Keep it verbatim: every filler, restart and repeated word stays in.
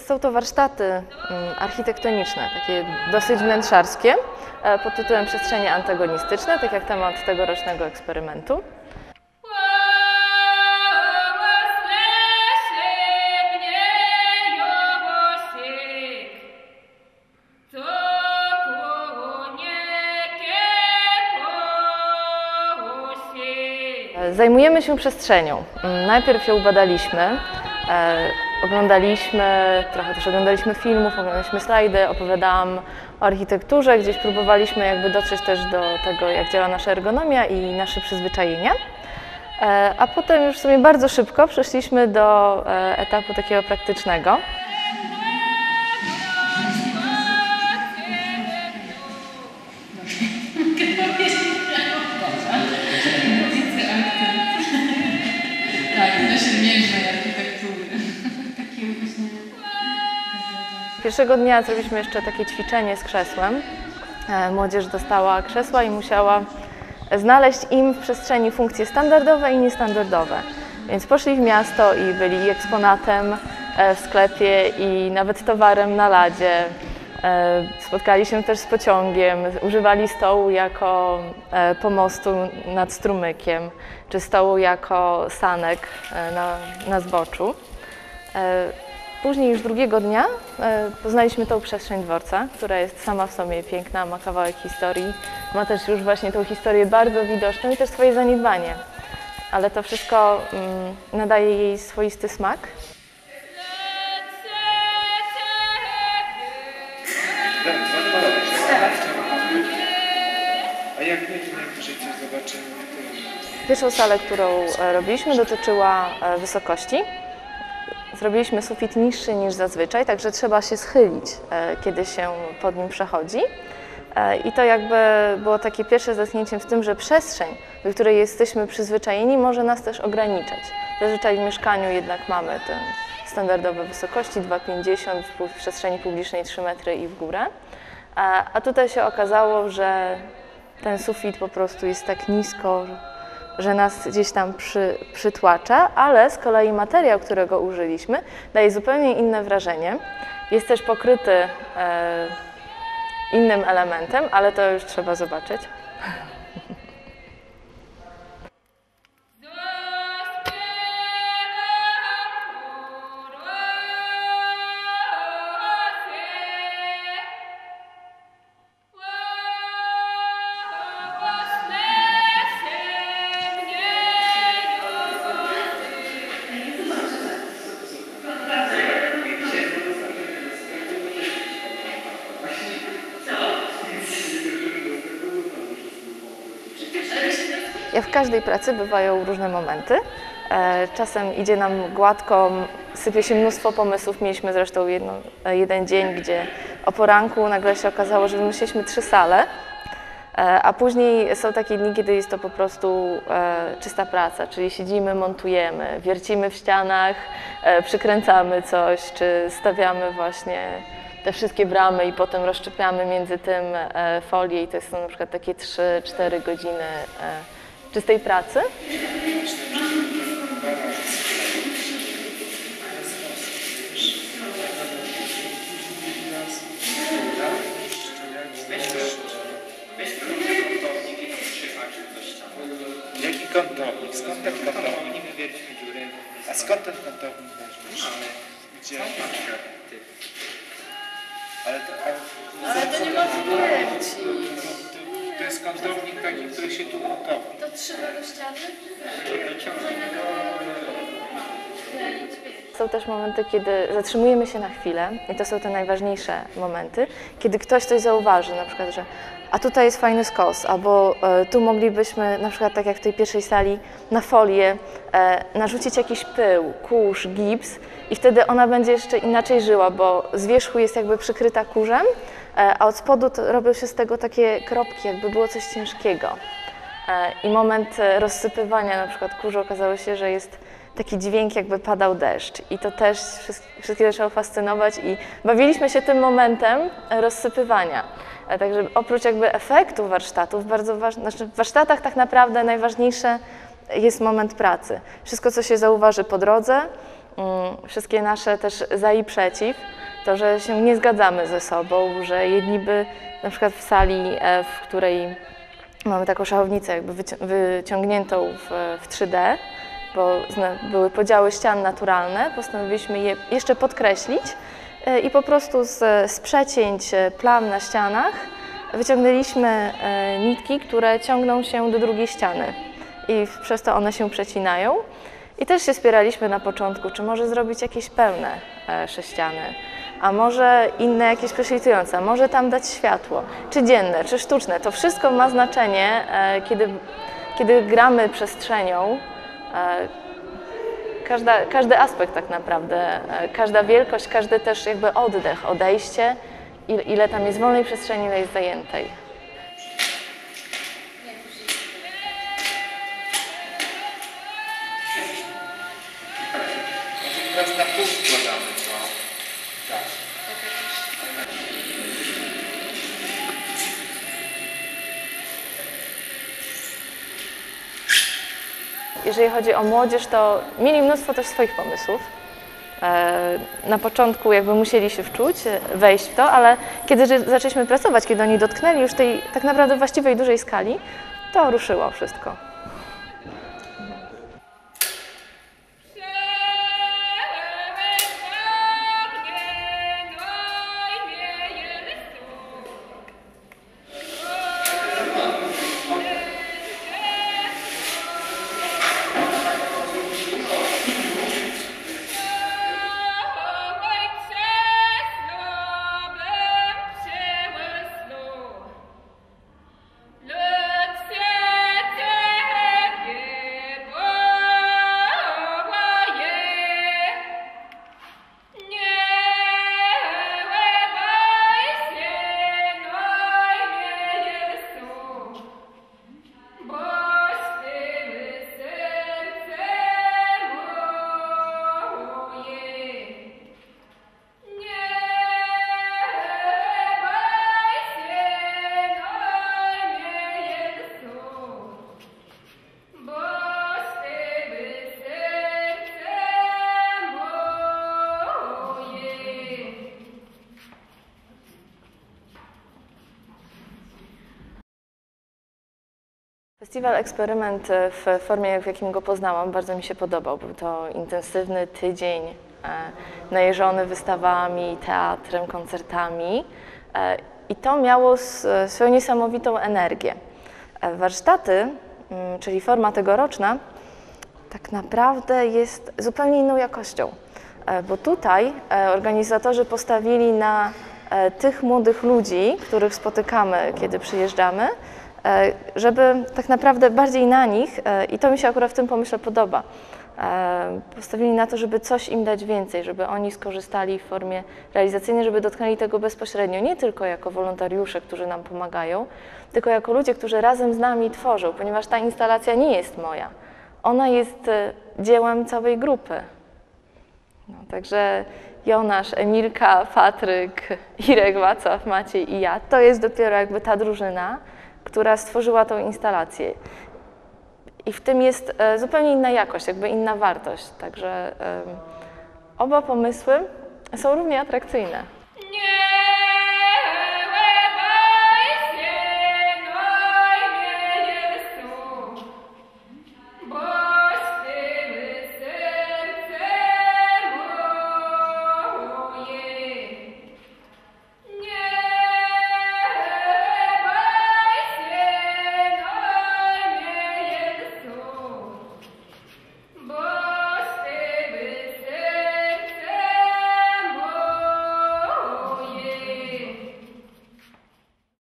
Są to warsztaty architektoniczne, takie dosyć wnętrzarskie, pod tytułem Przestrzenie antagonistyczne, tak jak temat tegorocznego eksperymentu. Zajmujemy się przestrzenią. Najpierw ją badaliśmy, e, oglądaliśmy, trochę też oglądaliśmy filmów, oglądaliśmy slajdy, opowiadałam o architekturze, gdzieś próbowaliśmy jakby dotrzeć też do tego, jak działa nasza ergonomia i nasze przyzwyczajenia. E, a potem już sobie bardzo szybko przeszliśmy do e, etapu takiego praktycznego. Pierwszego dnia zrobiliśmy jeszcze takie ćwiczenie z krzesłem. Młodzież dostała krzesła i musiała znaleźć im w przestrzeni funkcje standardowe i niestandardowe. Więc poszli w miasto i byli eksponatem w sklepie i nawet towarem na ladzie. Spotkali się też z pociągiem, używali stołu jako pomostu nad strumykiem, czy stołu jako sanek na, na zboczu. Później już drugiego dnia poznaliśmy tą przestrzeń dworca, która jest sama w sobie piękna, ma kawałek historii, ma też już właśnie tą historię bardzo widoczną i też swoje zaniedbanie, ale to wszystko mm, nadaje jej swoisty smak. A jak najwyżej coś zobaczymy? Pierwszą salę, którą robiliśmy, dotyczyła wysokości. Zrobiliśmy sufit niższy niż zazwyczaj, także trzeba się schylić, kiedy się pod nim przechodzi. I to jakby było takie pierwsze zetknięcie w tym, że przestrzeń, do której jesteśmy przyzwyczajeni, może nas też ograniczać. Zazwyczaj w mieszkaniu jednak mamy te standardowe wysokości dwa pięćdziesiąt, w przestrzeni publicznej trzy metry i w górę. A tutaj się okazało, że ten sufit po prostu jest tak nisko, że nas gdzieś tam przy, przytłacza, ale z kolei materiał, którego użyliśmy, daje zupełnie inne wrażenie. Jest też pokryty e, innym elementem, ale to już trzeba zobaczyć. Jak w każdej pracy bywają różne momenty. Czasem idzie nam gładko, sypie się mnóstwo pomysłów. Mieliśmy zresztą jedno, jeden dzień, gdzie o poranku nagle się okazało, że wymyśliliśmy trzy sale, a później są takie dni, kiedy jest to po prostu czysta praca, czyli siedzimy, montujemy, wiercimy w ścianach, przykręcamy coś, czy stawiamy właśnie te wszystkie bramy i potem rozszczepiamy między tym folię i to są na przykład takie trzy cztery godziny czystej pracy. Jaki kątownik? Skąd ten kątownik? A skąd ten kątownik weźmiesz? Gdzie? Ale to, a... Ale to nie ma wierci. To jest kątownik taki, który się tu utopi. To trzyma do ściany? Są też momenty, kiedy zatrzymujemy się na chwilę i to są te najważniejsze momenty, kiedy ktoś coś zauważy, na przykład, że a tutaj jest fajny skos, albo e, tu moglibyśmy, na przykład tak jak w tej pierwszej sali, na folię e, narzucić jakiś pył, kurz, gips i wtedy ona będzie jeszcze inaczej żyła, bo z wierzchu jest jakby przykryta kurzem, e, a od spodu to robią się z tego takie kropki, jakby było coś ciężkiego. E, I moment rozsypywania na przykład kurzu okazało się, że jest taki dźwięk, jakby padał deszcz i to też wszystkich zaczęło fascynować i bawiliśmy się tym momentem rozsypywania. Także oprócz jakby efektu warsztatów, bardzo ważne, znaczy w warsztatach tak naprawdę najważniejsze jest moment pracy. Wszystko, co się zauważy po drodze, wszystkie nasze też za i przeciw, to, że się nie zgadzamy ze sobą, że jedni by na przykład w sali, w której mamy taką szachownicę jakby wyciągniętą w, w trzy D, bo były podziały ścian naturalne, postanowiliśmy je jeszcze podkreślić i po prostu z, z przecięć plam na ścianach wyciągnęliśmy nitki, które ciągną się do drugiej ściany i przez to one się przecinają. I też się spieraliśmy na początku, czy może zrobić jakieś pełne sześciany, a może inne jakieś prześwitujące, a może tam dać światło, czy dzienne, czy sztuczne. To wszystko ma znaczenie, kiedy, kiedy gramy przestrzenią. Każda, każdy aspekt tak naprawdę, każda wielkość, każdy też jakby oddech, odejście, ile, ile tam jest wolnej przestrzeni, ile jest zajętej. Teraz na pół składamy to. Tak. Jeżeli chodzi o młodzież, to mieli mnóstwo też swoich pomysłów. Na początku jakby musieli się wczuć, wejść w to, ale kiedy zaczęliśmy pracować, kiedy oni dotknęli już tej tak naprawdę właściwej dużej skali, to ruszyło wszystko. Festiwal Eksperyment w formie, w jakim go poznałam, bardzo mi się podobał. Był to intensywny tydzień najeżony wystawami, teatrem, koncertami i to miało swoją niesamowitą energię. Warsztaty, czyli forma tegoroczna, tak naprawdę jest zupełnie inną jakością, bo tutaj organizatorzy postawili na tych młodych ludzi, których spotykamy, kiedy przyjeżdżamy, żeby tak naprawdę bardziej na nich, i to mi się akurat w tym pomyśle podoba, postawili na to, żeby coś im dać więcej, żeby oni skorzystali w formie realizacyjnej, żeby dotknęli tego bezpośrednio, nie tylko jako wolontariusze, którzy nam pomagają, tylko jako ludzie, którzy razem z nami tworzą, ponieważ ta instalacja nie jest moja. Ona jest dziełem całej grupy. No, także Jonasz, Emilka, Patryk, Irek, Wacław, Maciej i ja, to jest dopiero jakby ta drużyna, która stworzyła tą instalację. I w tym jest zupełnie inna jakość, jakby inna wartość. Także um, oba pomysły są równie atrakcyjne.